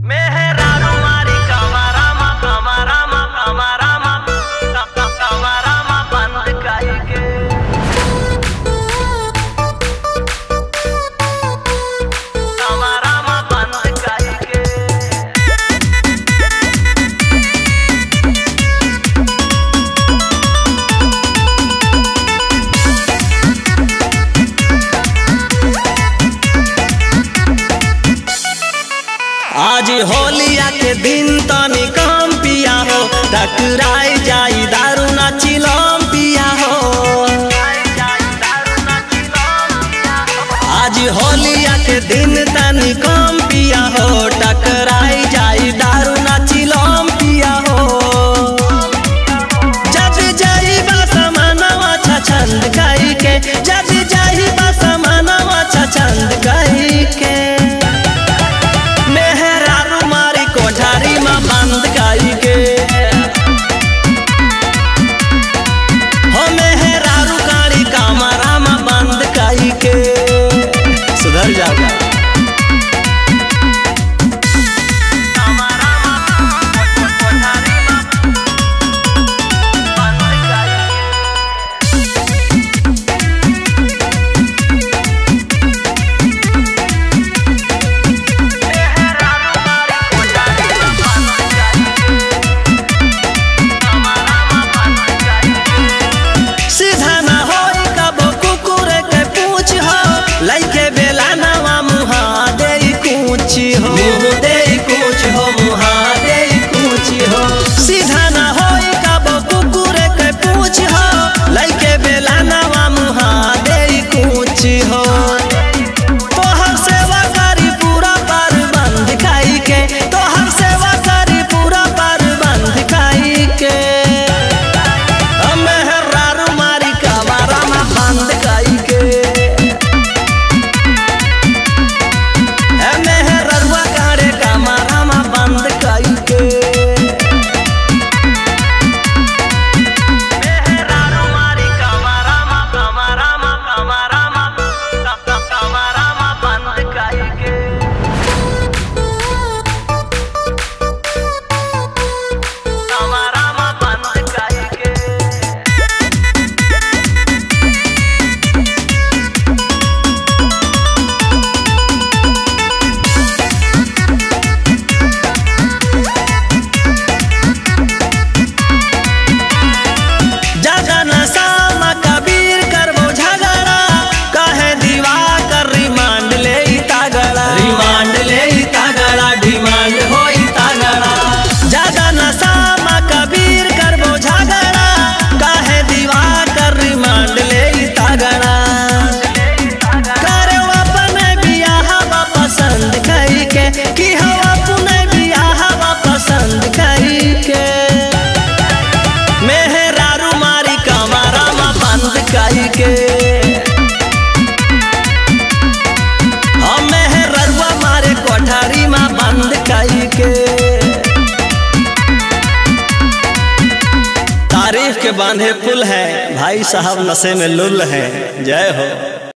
आज होलिया के दिन तनी कम पिया हो, टकराई जाई दारू ना चिलम पिया हो। आज होलिया के दिन तनी कम पिया हो, टकराई जाई दारू ना चिलम पिया हो। जब जाई बसमनवा छछंद कई के, जब जाई बसमनवा छछंद कई के, बंद काई के हो मेहरारू काली कामरा में बंद काई के। सुधर जाओगा लइके बेला नवा मुहा दे कुछ हो, दे कुछ हो, मुहा दे कुछ हो। सीधा ना होई कबो कुकुरे के पूछ हो, लइके बेला नवा मुहा दे कुछ हो। तोहर सेवा करी पूरा पर बंद खाई के, तोहर सेवा करी पूरा पर बंद खाई के। मेहरारू मारी कबारा में बंद खाई के, कि हवा पुने बियाहवा पसंद कई के। मेहरारू मारी कमरा में बंद कई के, हम मेहररुआ मारे कोठारी में बंद कई के। तारीफ के बांधे पुल है, भाई साहब नशे में लुल है। जय हो।